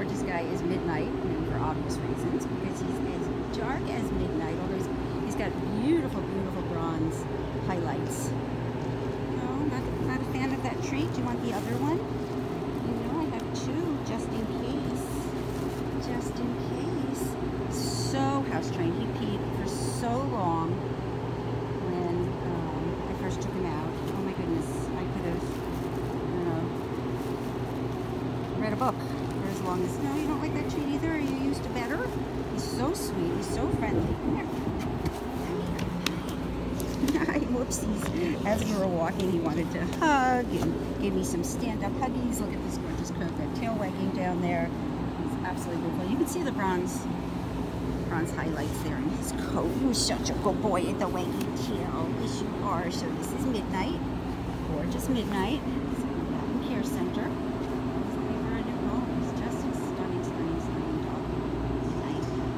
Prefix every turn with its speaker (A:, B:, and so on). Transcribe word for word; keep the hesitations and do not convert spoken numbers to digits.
A: gorgeous guy is Midnight, and for obvious reasons, because he's as dark as midnight, although he's, he's got beautiful, beautiful bronze highlights. No, not, not a fan of that tree. Do you want the other one? You know, I have two, just in case. Just in case. So house trained. He peed for so long when um, I first took him out. Oh my goodness, I could have, you know, read a book for as long as, no, you don't like that treat either? Are you used to better? He's so sweet. He's so friendly. Come here. Hi, whoopsies. As we were walking, he wanted to hug and gave me some stand-up huggies. Look at this gorgeous coat, that tail wagging down there. It's absolutely beautiful. You can see the bronze bronze highlights there in his coat. You're such a good boy at the wagging tail. Yes, you are. So this is Midnight. Gorgeous Midnight. It's at the Care Center.